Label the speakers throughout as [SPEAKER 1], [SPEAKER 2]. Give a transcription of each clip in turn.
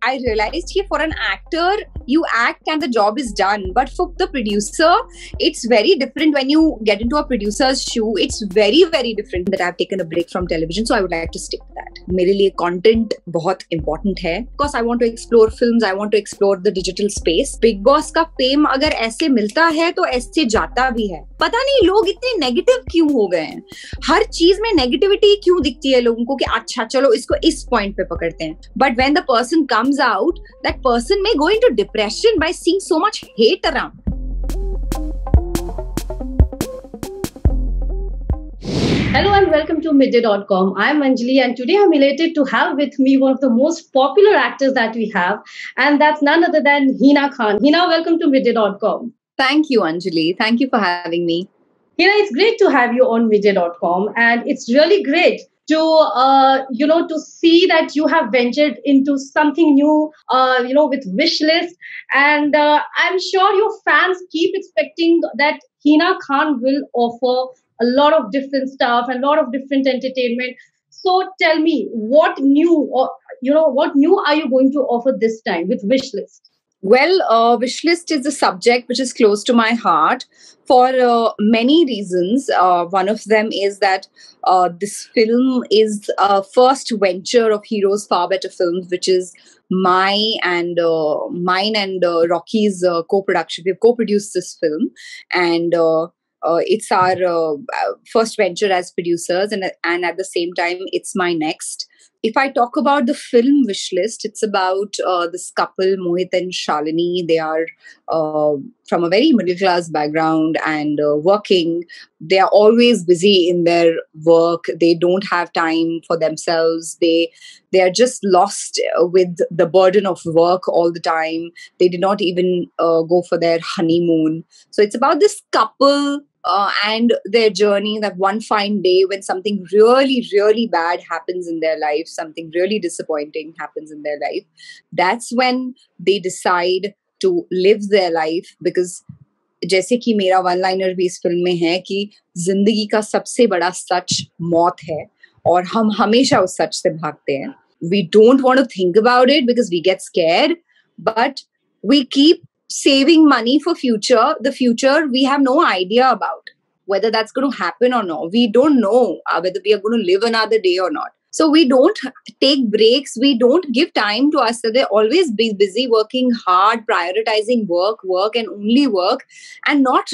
[SPEAKER 1] I realized here for an actor, you act and the job is done. But for the producer, it's very different when you get into a producer's shoe. It's very, very different that I've taken a break from television. So I would like to stick to that. मेरे लिए content बहुत important है. Because I want to explore films, I want to explore the digital space. Big Boss का fame अगर ऐसे मिलता है तो ऐसे जाता भी है. पता नहीं लोग इतने नेगेटिव क्यों हो गए हैं. हर चीज में नेगेटिविटी क्यों दिखती है लोगों को कि अच्छा चलो इसको इस पॉइंट पे पकड़ते हैं. But when the person comes out, that person may go into depression by seeing so much hate around.
[SPEAKER 2] Hello and welcome to Midday.com. I'm Anjali and today I'm elated to have with me one of the most popular actors that we have, and that's none other than Hina Khan. Hina, welcome to Midday.com.
[SPEAKER 1] Thank you, Anjali. Thank you for having me.
[SPEAKER 2] Hina, it's great to have you on Midday.com, and it's really great to to see that you have ventured into something new, with Wishlist, and I'm sure your fans keep expecting that Hina Khan will offer a lot of different stuff and a lot of different entertainment. So tell me, what new are you going to offer this time with Wishlist?
[SPEAKER 1] Well, Wishlist is a subject which is close to my heart for many reasons. One of them is that this film is a first venture of Heroes Far Better Films, which is mine and Rocky's co-production. We've co-produced this film, and it's our first venture as producers, and at the same time, it's my next. If I talk about the film Wishlist, it's about this couple, Mohit and Shalini. They are from a very middle-class background and working. They are always busy in their work. They don't have time for themselves. They are just lost with the burden of work all the time. They did not even go for their honeymoon. So it's about this couple and their journey, that one fine day when something really, really bad happens in their life, something really disappointing happens in their life. That's when they decide to live their life, because जैसे कि मेरा one liner भी इस film में है कि जिंदगी का सबसे बड़ा सच मौत है और हम हमेशा उस सच से भागते हैं. We don't want to think about it because we get scared, but we keep saving money for future. The future we have no idea about whether that's going to happen or not. We don't know whether we are going to live another day or not. So we don't take breaks. We don't give time to us. So they're always busy working hard, prioritizing work and only work, and not,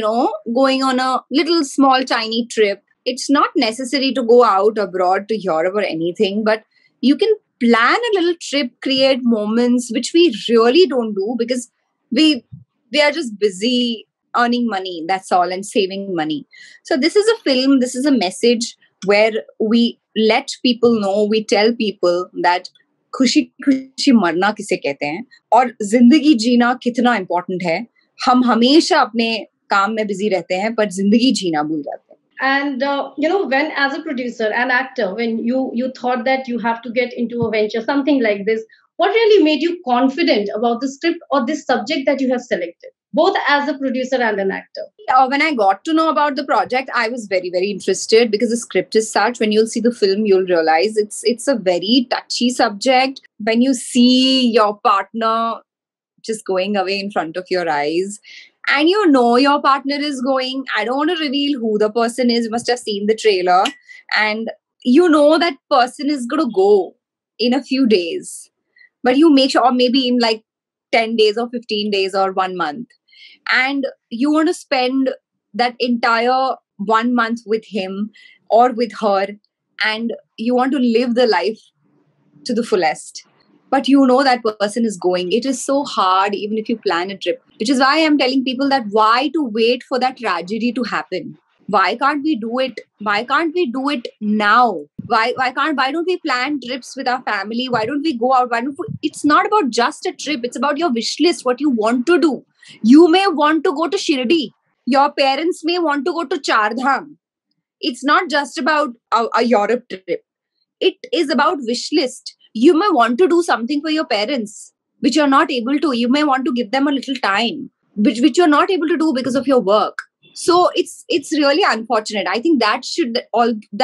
[SPEAKER 1] going on a little small tiny trip. It's not necessary to go out abroad to Europe or anything, but you can plan a little trip, create moments, which we really don't do because we are just busy earning money, that's all, and saving money. So this is a film, this is a message where we let people know, we tell people that खुशी खुशी मरना किसे कहते हैं और जिंदगी जीना कितना important है. हम हमेशा अपने काम में बिजी रहते हैं पर जिंदगी जीना भूल जाते हैं.
[SPEAKER 2] And when as a producer and actor, when you thought that you have to get into a venture, something like this, what really made you confident about the script or this subject that you have selected, both as a producer and an actor?
[SPEAKER 1] When I got to know about the project, I was very, very interested because the script is such. When you'll see the film, you'll realize it's a very touchy subject. When you see your partner just going away in front of your eyes, and your partner is going, I don't want to reveal who the person is. You must have seen the trailer. And that person is going to go in a few days. But you make sure, or maybe in like 10 days or 15 days or 1 month. And you want to spend that entire 1 month with him or with her. And you want to live the life to the fullest. But that person is going. It is so hard even if you plan a trip. Which is why I'm telling people that why to wait for that tragedy to happen? Why can't we do it? Why can't we do it now? Why don't we plan trips with our family? Why don't we go out? It's not about just a trip. It's about your wish list, what you want to do. You may want to go to Shirdi. Your parents may want to go to Char Dham. It's not just about a Europe trip. It is about wish list. You may want to do something for your parents, which you're not able to. You may want to give them a little time, which you're not able to do because of your work. So it's really unfortunate. I think that should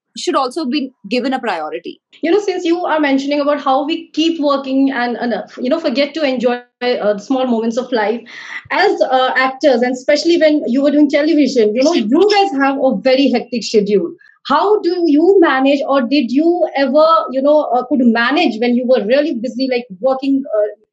[SPEAKER 1] should also be given a priority.
[SPEAKER 2] Since you are mentioning about how we keep working and forget to enjoy the small moments of life as actors, and especially when you were doing television, you guys have a very hectic schedule. How do you manage, or did you ever, could manage when you were really busy, like working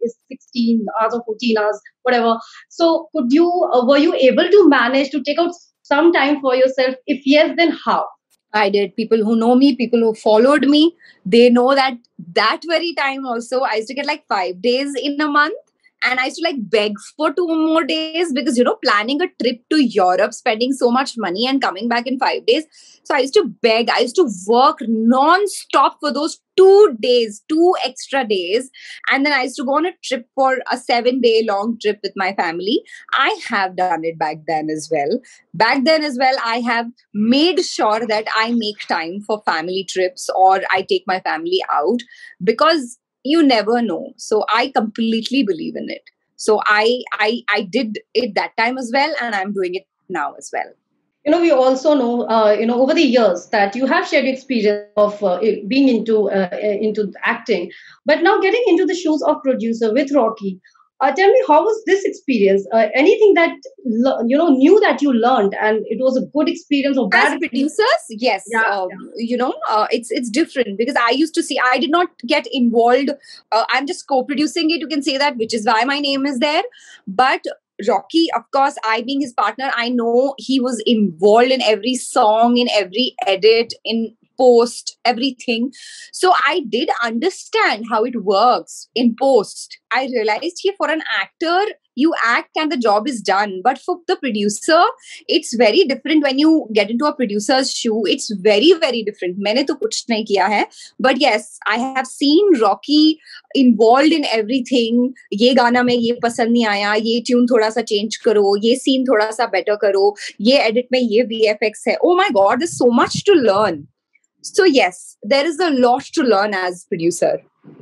[SPEAKER 2] 16 hours or 14 hours, whatever? So were you able to manage to take out some time for yourself? If yes, then how?
[SPEAKER 1] I did. People who know me, people who followed me, they know that very time also, I used to get like 5 days in a month. And I used to like beg for 2 more days because, planning a trip to Europe, spending so much money and coming back in 5 days. So I used to beg. I used to work non-stop for those 2 days, 2 extra days. And then I used to go on a trip for a 7-day long trip with my family. I have done it back then as well. Back then as well, I have made sure that I make time for family trips or I take my family out, because you never know. So I completely believe in it. So I did it that time as well, and I'm doing it now as well.
[SPEAKER 2] We also know, over the years that you have shared experience of being into acting, but now getting into the shoes of producer with Rocky. Tell me, how was this experience? Anything that new that you learned, and it was a good experience or bad
[SPEAKER 1] As producers, yes,
[SPEAKER 2] Yeah,
[SPEAKER 1] it's different, because I used to see, I did not get involved. I'm just co-producing it, you can say that, which is why my name is there. But Rocky, of course, I being his partner, I know he was involved in every song, in every edit, in post, everything. So I did understand how it works in post. I realized here, for an actor, you act and the job is done. But for the producer, it's very different. When you get into a producer's shoe, it's very, very different. मैंने तो कुछ नहीं किया है. But yes, I have seen Rocky involved in everything. ये गाना में ये पसंद नहीं आया, ये ट्यून थोड़ा सा चेंज करो, ये सीन थोड़ा सा बेटर करो, ये एडिट में ये VFX है. Oh my God, there's so much to learn. So yes, there is a lot to learn as a producer.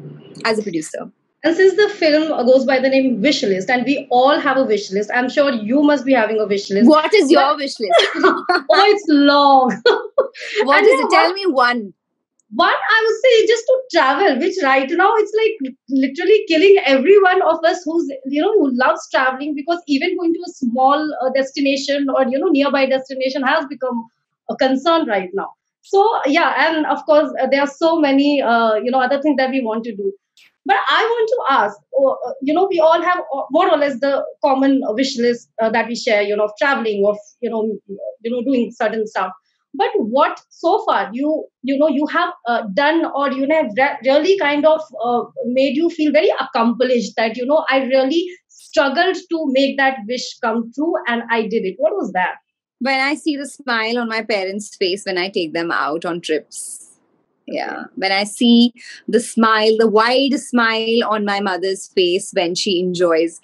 [SPEAKER 2] And since the film goes by the name Wishlist, and we all have a wish list, I'm sure you must be having a wish list.
[SPEAKER 1] What is your wish list?
[SPEAKER 2] Oh, it's long.
[SPEAKER 1] What is it? Tell me one.
[SPEAKER 2] One, I would say, just to travel, which right now it's like literally killing every one of us who loves traveling, because even going to a small destination or nearby destination has become a concern right now. So yeah, and of course there are so many other things that we want to do. But I want to ask, we all have more or less the common wish list that we share, of traveling, of doing certain stuff. But what so far you have done, or have really kind of made you feel very accomplished, that I really struggled to make that wish come true, and I did it. What was that?
[SPEAKER 1] When I see the smile on my parents' face when I take them out on trips. Yeah, when I see the smile, the wide smile on my mother's face when she enjoys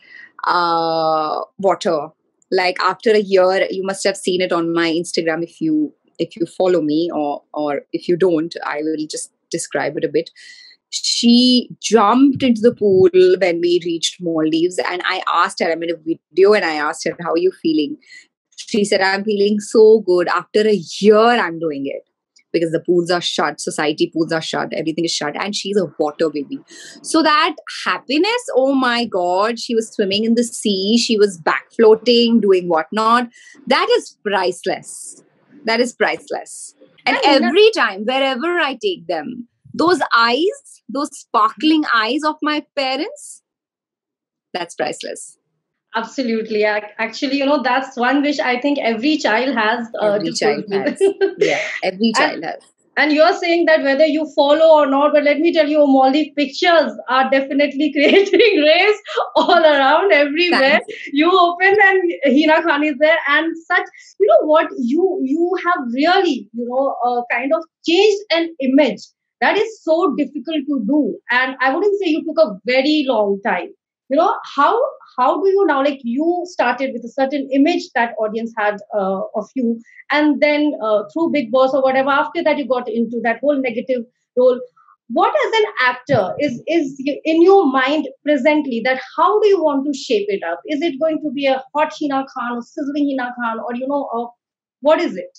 [SPEAKER 1] water. Like after a year, you must have seen it on my Instagram if you follow me, or if you don't, I will just describe it a bit. She jumped into the pool when we reached Maldives, and I asked her, I made a video and I asked her, how are you feeling? She said, I'm feeling so good. After a year, I'm doing it. Because the pools are shut, society pools are shut, everything is shut, and she's a water baby. So that happiness, oh my God, she was swimming in the sea, she was back floating, doing whatnot. That is priceless. That is priceless. And every time, wherever I take them, those eyes, those sparkling eyes of my parents, that's priceless.
[SPEAKER 2] Absolutely. Actually, that's one wish I think every child has.
[SPEAKER 1] Every child has. Yeah, every child has.
[SPEAKER 2] And you're saying that whether you follow or not, but let me tell you, Maldives pictures are definitely creating rays all around, everywhere. You open and Hina Khan is there, and such. You know what? You have really, kind of changed an image that is so difficult to do, and I wouldn't say you took a very long time. How do you now, like, you started with a certain image that audience had of you, and then through Big Boss or whatever, after that you got into that whole negative role. What, as an actor, is in your mind presently, that how do you want to shape it up? Is it going to be a hot Hina Khan or sizzling Hina Khan, or what is it?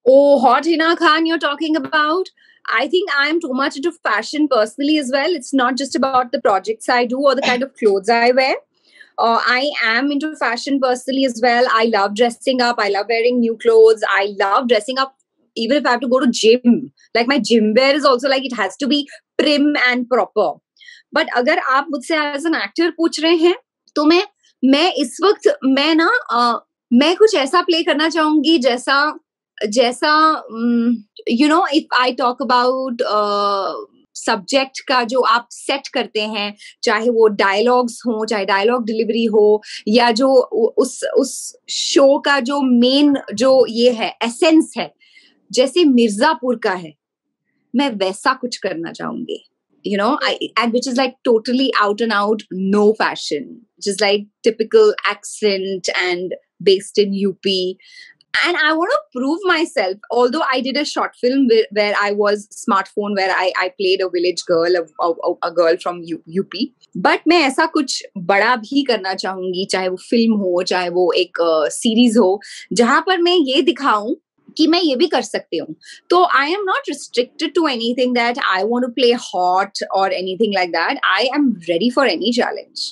[SPEAKER 1] Oh, Hot Hina Khan, you're talking about? I think I'm too much into fashion personally as well. It's not just about the projects I do or the kind of clothes I wear. I am into fashion personally as well. I love dressing up. I love wearing new clothes. I love dressing up even if I have to go to gym. Like my gym wear is also like it has to be prim and proper. But अगर आप मुझसे as an actor पूछ रहे हैं तो मैं इस वक्त मैं कुछ ऐसा प्ले करना चाहूंगी जैसा जैसा if I talk about subject का जो आप सेट करते हैं, चाहे वो डायलॉग्स हो, चाहे डायलॉग डिलीवरी हो, या जो उस शो का जो मेन जो ये है एसेंस है, जैसे मिर्जापुर का है, मैं वैसा कुछ करना चाहूंगी. And which is like totally out and out no fashion, just like typical accent and based in UP. And I want to prove myself, although I did a short film where I was smartphone, where I played a village girl, a girl from UP. But मैं ऐसा कुछ बड़ा भी करना चाहूंगी, चाहे वो film हो, चाहे वो एक सीरीज हो, जहां पर मैं ये दिखाऊं कि मैं ये भी कर सकती हूँ. तो I am not restricted to anything that I want to play hot और anything like that. I am ready for any challenge.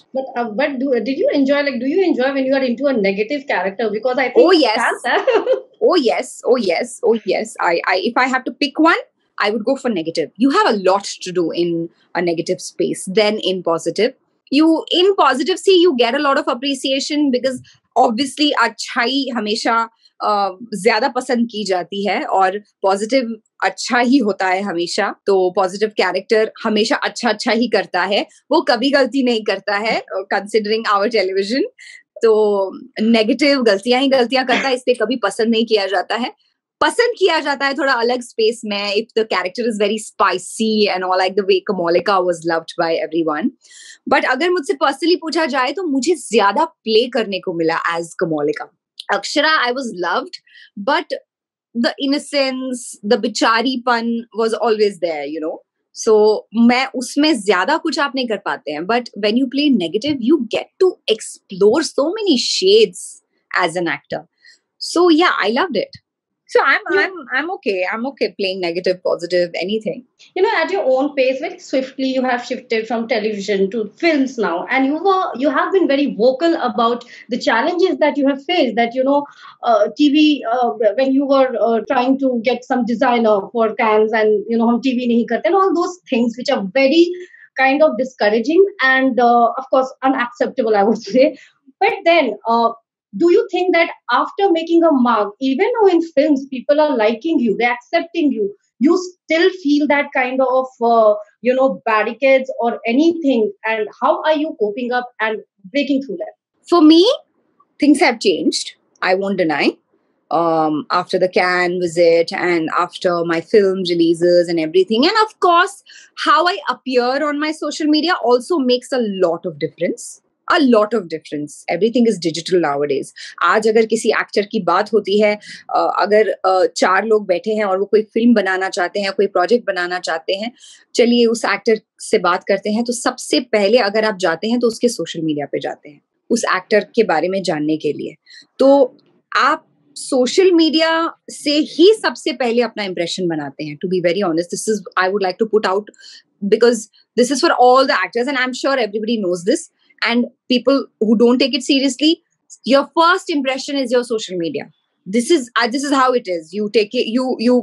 [SPEAKER 2] Did you enjoy, like, do you enjoy when you are into a negative character? Because I think
[SPEAKER 1] Oh yes. Oh yes. Oh yes. Oh yes. I if I have to pick one, I would go for negative. You have a lot to do in a negative space than in positive. In positive, see, you get a lot of appreciation because obviously अच्छाई हमेशा ज्यादा पसंद की जाती है और positive अच्छा ही होता है हमेशा. तो पॉजिटिव कैरेक्टर हमेशा अच्छा ही करता है, वो कभी गलती नहीं करता है कंसिडरिंग आवर टेलीविजन. तो नेगेटिव गलतियां ही गलतियां करता है, इसलिए कभी पसंद नहीं किया जाता है. पसंद किया जाता है थोड़ा अलग स्पेस में, if the character is very spicy and all, like the way Komolika was loved by everyone. But अगर मुझसे पर्सनली पूछा जाए तो मुझे ज्यादा प्ले करने को मिला as Komolika. Akshara, I was loved, but the innocence, the bichari-pan was always there. So, मैं उसमें ज्यादा कुछ आप नहीं कर पाते हैं. But when you play negative, you get to explore so many shades as an actor. So yeah, I loved it. So I'm okay. I'm okay playing negative, positive, anything.
[SPEAKER 2] At your own pace, very swiftly you have shifted from television to films now, and you have been very vocal about the challenges that you have faced. That TV, when you were trying to get some designer for cans, and hum TV nahi karte, and all those things which are very kind of discouraging and of course unacceptable, I would say. But then do you think that after making a mark, even though in films people are liking you, they're accepting you, you still feel that kind of barricades or anything? And how are you coping up and breaking through that?
[SPEAKER 1] For me, things have changed, I won't deny. After the Cannes visit and after my film releases and everything, and of course how I appear on my social media also makes a lot of difference. A lot of difference. Everything is digital nowadays. आज अगर किसी actor की बात होती है, अगर 4 लोग बैठे हैं और वो कोई फिल्म बनाना चाहते हैं, कोई प्रोजेक्ट बनाना चाहते हैं, चलिए उस एक्टर से बात करते हैं, तो सबसे पहले अगर आप जाते हैं तो उसके सोशल मीडिया पे जाते हैं उस एक्टर के बारे में जानने के लिए. तो आप सोशल मीडिया से ही सबसे पहले अपना इंप्रेशन बनाते हैं. To be very honest, this is I would like to put out, because this is for all the actors and I am sure everybody knows this. And people who don't take it seriously, your first impression is your social media. This is how it is. You take it,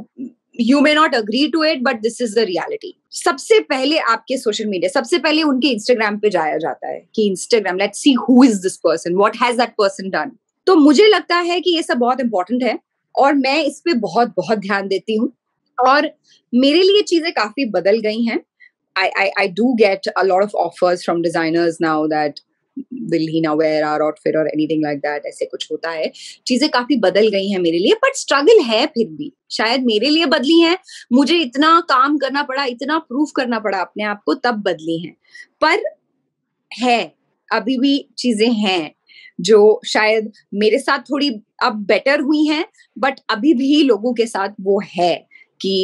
[SPEAKER 1] you may not agree to it, but this is the reality. सबसे पहले आपके social media, सबसे पहले उनके Instagram पे जाया जाता है कि Instagram, let's see who is this person, what has that person done. तो मुझे लगता है कि ये सब बहुत इंपॉर्टेंट है और मैं इस पे बहुत बहुत ध्यान देती हूँ और मेरे लिए चीजें काफी बदल गई हैं. I do get a lot of offers from designers now that will he now wear our outfit or anything like that. ऐसे कुछ होता है, चीजें काफी बदल गई हैं मेरे लिए, बट स्ट्रगल है फिर भी. शायद मेरे लिए बदली हैं, मुझे इतना काम करना पड़ा, इतना प्रूफ करना पड़ा अपने आप को, तब बदली हैं. पर है, अभी भी चीजें हैं जो शायद मेरे साथ थोड़ी अब बेटर हुई हैं, बट अभी भी लोगों के साथ वो है कि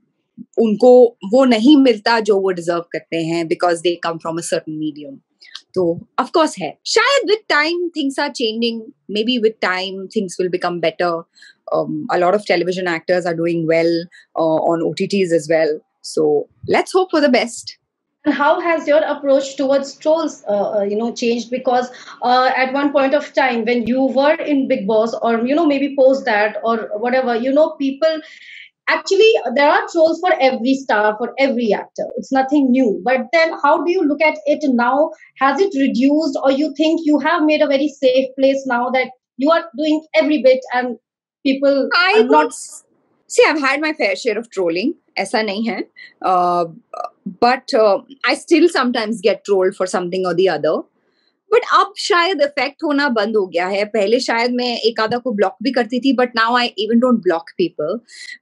[SPEAKER 1] उनको वो नहीं मिलता जो वो डिजर्व करते हैं, because they come from a certain medium. तो ऑफ कोर्स है, शायद with time things are changing, maybe with time things will become better. A lot of television actors are doing well on OTTs as well, so let's hope for the best.
[SPEAKER 2] And how has your approach towards trolls changed? Because at one point of time when you were in Big Boss, or maybe post that or whatever, people actually, there are trolls for every star, for every actor. It's nothing new. But then how do you look at it now? Has it reduced, or you think you have made a very safe place now that you are doing every bit and people
[SPEAKER 1] I
[SPEAKER 2] are
[SPEAKER 1] would
[SPEAKER 2] not?
[SPEAKER 1] see, I've had my fair share of trolling. ऐसा नहीं है, but I still sometimes get trolled for something or the other. But अब शायद effect होना बंद हो गया है. पहले शायद मैं एक आधा को ब्लॉक भी करती थी, but now I even don't block people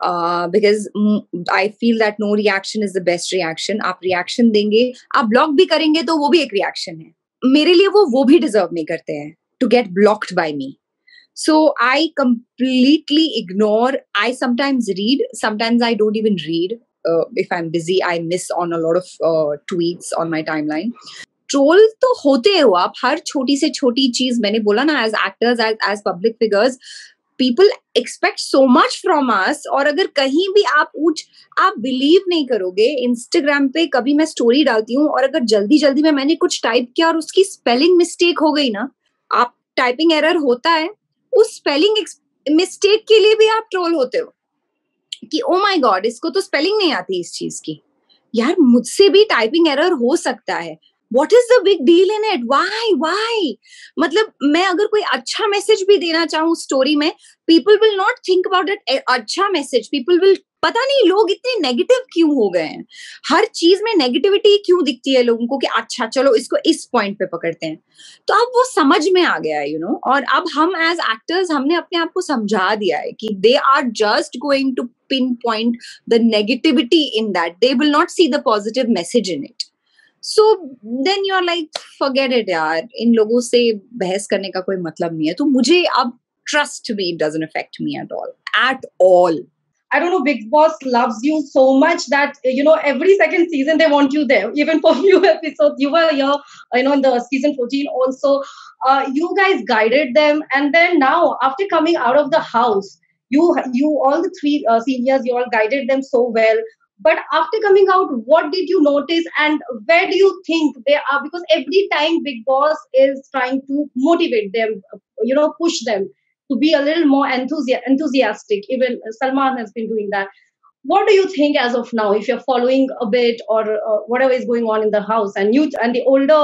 [SPEAKER 1] because I feel that no reaction is the best reaction. आप रिएक्शन देंगे, आप ब्लॉक भी करेंगे तो वो भी एक रिएक्शन है. मेरे लिए वो भी डिजर्व नहीं करते हैं to get blocked by me. So I completely ignore. I sometimes read, sometimes I don't even read. If I'm busy, I miss on a lot of tweets on my timeline. Troll तो होते हो आप, हर छोटी से छोटी चीज. मैंने बोला ना, as actors, as public figures, people expect so much from us. और अगर कहीं भी आप बिलीव नहीं करोगे, इंस्टाग्राम पे कभी मैं स्टोरी डालती हूँ और अगर जल्दी जल्दी में मैंने कुछ टाइप किया और उसकी स्पेलिंग मिस्टेक हो गई ना, आप टाइपिंग एरर होता है, उस स्पेलिंग मिस्टेक के लिए भी आप ट्रोल होते हो कि ओ माय गॉड, इसको तो स्पेलिंग नहीं आती इस चीज की. यार, मुझसे भी टाइपिंग एरर हो सकता है. What is the big deal in it? Why? मतलब मैं अगर कोई अच्छा मैसेज भी देना चाहूँ स्टोरी में, people will not think about it. अच्छा मैसेज, people will, पता नहीं लोग इतने नेगेटिव क्यों हो गए हैं. हर चीज में नेगेटिविटी क्यों दिखती है लोगों को कि अच्छा चलो इसको इस पॉइंट पे पकड़ते हैं. तो अब वो समझ में आ गया है, और अब हम एज एक्टर्स, हमने अपने आप को समझा दिया है कि they are just going to pinpoint the negativity in that. They will not see the positive message in it. So then you're like, forget it यार, इन लोगों से बहस करने का कोई मतलब नहीं है. तो मुझे अब, trust me, it doesn't affect me at all.
[SPEAKER 2] I don't know, Big Boss loves you so much that every second season they want you there. Even for few episodes, you were here, in the season 14 also. You guys guided them, and then now after coming out of the house, you all the three seniors, you all guided them so well. But after coming out, what did you notice, and where do you think they are? Because every time Big Boss is trying to motivate them, push them to be a little more enthusiastic. Even Salman has been doing that. What do you think as of now, if you're following a bit, or whatever is going on in the house, and the older,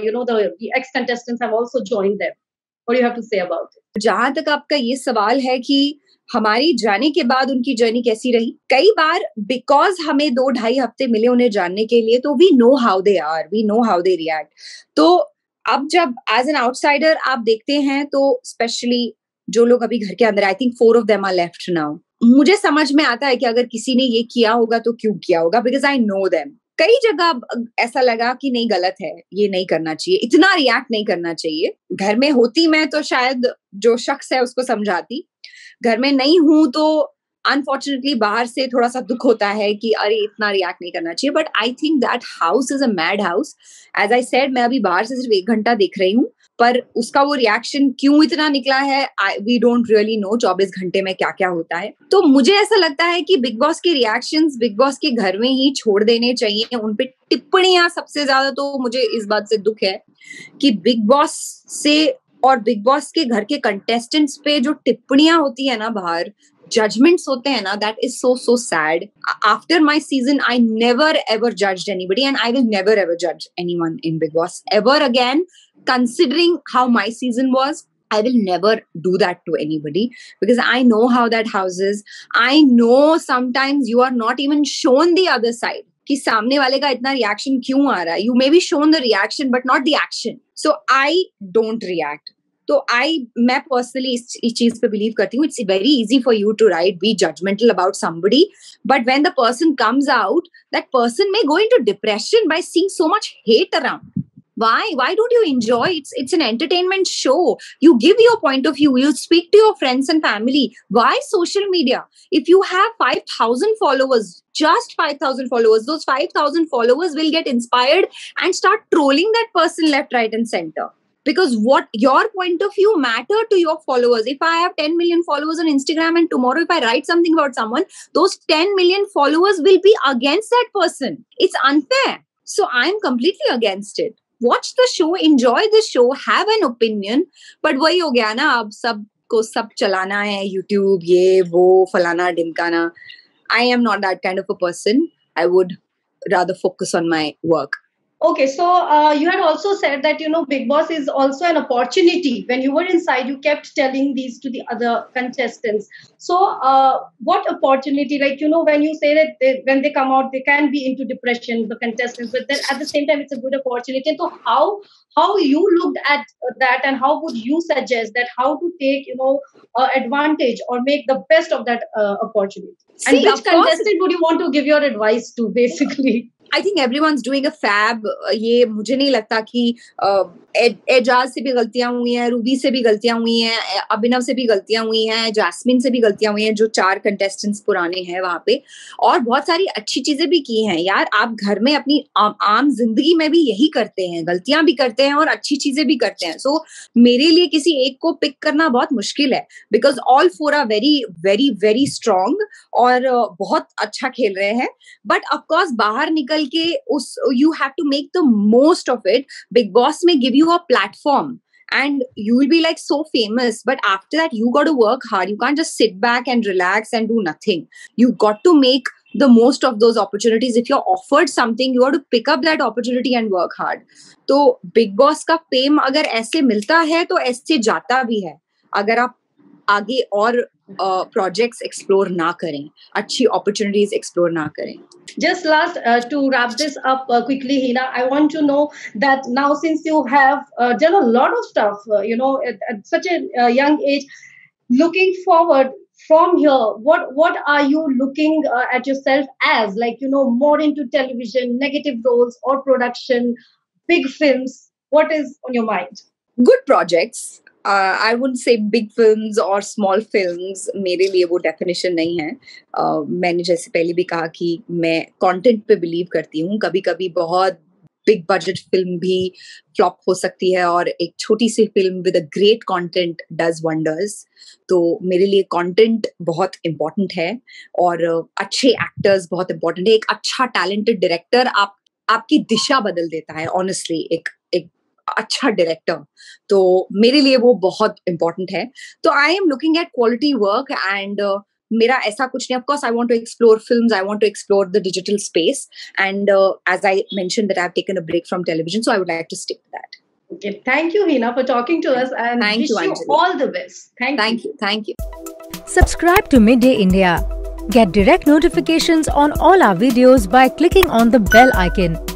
[SPEAKER 2] the ex-contestants have also joined them? What do you have to say about it?
[SPEAKER 1] जहां तक आपका ये सवाल है कि हमारी जाने के बाद उनकी जर्नी कैसी रही, कई बार बिकॉज हमें 2-2.5 हफ्ते मिले उन्हें जानने के लिए, तो we know how they are, we know how they react. तो अब जब एज एन आउटसाइडर आप देखते हैं, तो स्पेशली जो लोग अभी घर के अंदर, I think 4 of them are left now, मुझे समझ में आता है कि अगर किसी ने ये किया होगा तो क्यों किया होगा, बिकॉज आई नो देम. कई जगह ऐसा लगा कि नहीं, गलत है, ये नहीं करना चाहिए, इतना रिएक्ट नहीं करना चाहिए. घर में होती मैं तो शायद जो शख्स है उसको समझाती. घर में नहीं हूं तो अनफॉर्चुनेटली बाहर से थोड़ा सा दुख होता है कि अरे इतना रिएक्ट नहीं करना चाहिए. But I think that house is a mad house. As I said, मैं अभी बाहर से सिर्फ 1 घंटा देख रही हूँ, पर उसका वो रिएक्शन क्यों इतना निकला है, वी डोंट रियली नो 24 घंटे में क्या क्या होता है. तो मुझे ऐसा लगता है कि बिग बॉस के रिएक्शंस बिग बॉस के घर में ही छोड़ देने चाहिए. उन पे टिप्पणियां, सबसे ज्यादा तो मुझे इस बात से दुख है कि बिग बॉस से और बिग बॉस के घर के कंटेस्टेंट्स पे जो टिप्पणियां होती है ना, बाहर जजमेंट्स होते हैं ना, that is so sad. After my season, I never ever judged anybody, and I will never ever judge anyone in Big Boss ever again. Considering how my season was, I will never do that to anybody, because I know how that house is. I know sometimes you are not even shown the other side, कि सामने वाले का इतना reaction क्यों आ रहा है. You may be shown the reaction but not the action. So I don't react. तो मैं पर्सनली इस चीज पे बिलीव करती हूँ. It's very easy for you to right, be judgemental about somebody, but when the person comes out, that person may go into depression by seeing so much hate around. Why don't you enjoy? It's an entertainment show. You give your point of view, you speak to your friends and family. Why social media? If you have 5,000 followers, just 5,000 followers, those 5,000 followers will get inspired and start trolling that person left, right, and center. Because what your point of view matter to your followers. If I have 10 million followers on Instagram and tomorrow if I write something about someone, those 10 million followers will be against that person. It's unfair. So I'm completely against it. Watch the show, enjoy the show, have an opinion. But वही हो गया ना, अब सबको सब चलाना है, YouTube, ये वो फलाना ढिमकाना. I am not that kind of a person. I would rather focus on my work.
[SPEAKER 2] Okay, so you had also said that Bigg Boss is also an opportunity. When you were inside, you kept telling these to the other contestants. So, what opportunity? Like when you say that when they come out, they can be into depression, the contestants, but then at the same time, it's a good opportunity. So, how you looked at that, and how would you suggest that how to take advantage or make the best of that opportunity?
[SPEAKER 1] See,
[SPEAKER 2] and which contestant would you want to give your advice to, basically?
[SPEAKER 1] I think everyone's doing a fab. ये मुझे नहीं लगता कि एजाज से भी गलतियां हुई हैं, रूबी से भी गलतियां हुई हैं, अभिनव से भी गलतियां हुई हैं, जैस्मिन से भी गलतियां हुई हैं, जो 4 कंटेस्टेंट्स पुराने हैं वहां पे, और बहुत सारी अच्छी चीजें भी की हैं. यार आप घर में अपनी आम जिंदगी में भी यही करते हैं, गलतियां भी करते हैं और अच्छी चीजें भी करते हैं. सो मेरे लिए किसी एक को पिक करना बहुत मुश्किल है, because all 4 are very very very strong और बहुत अच्छा खेल रहे हैं. बट ऑफकोर्स बाहर निकल के उस you have to make the most of it. Bigg Boss may give you a platform and you will be like so famous, but after that you got to work hard. You can't just sit back and relax and do nothing. You got to make the most of those opportunities. If you're offered something, you have to pick up that opportunity and work hard. तो Bigg Boss का fame अगर ऐसे मिलता है तो ऐसे जाता भी है, अगर आप आगे और projects explore ना करें, अच्छी opportunities explore ना करें.
[SPEAKER 2] Just last, to wrap this up quickly, Hina, I want to know that now, since you have done a lot of stuff, at such a young age, looking forward from here, what are you looking at yourself as? Like, more into television, negative roles, or production, big films? What is on your mind?
[SPEAKER 1] Good projects. I wouldn't say big films or small films. मेरे लिए वो definition नहीं है. मैंने जैसे पहले भी कहा कि मैं content पे believe करती हूँ. कभी-कभी बहुत big budget film भी flop हो सकती है और एक छोटी सी film with a great content does wonders. तो मेरे लिए content बहुत important है और अच्छे actors बहुत important है. एक अच्छा talented director आपकी दिशा बदल देता है. Honestly, एक अच्छा डायरेक्टर, तो मेरे लिए वो बहुत इम्पोर्टेंट है. तो I am looking at quality work and मेरा ऐसा कुछ नहीं. Of course, I want to explore films. I want to explore the digital space. And as I mentioned that I've taken a break from television, so I would like to stick to that.
[SPEAKER 2] Okay. Thank you, Hina, for talking to us, and wish you all the best. Thank you.
[SPEAKER 1] Thank you.
[SPEAKER 3] Subscribe to Midday India. Get direct notifications on all our videos by clicking on the bell icon.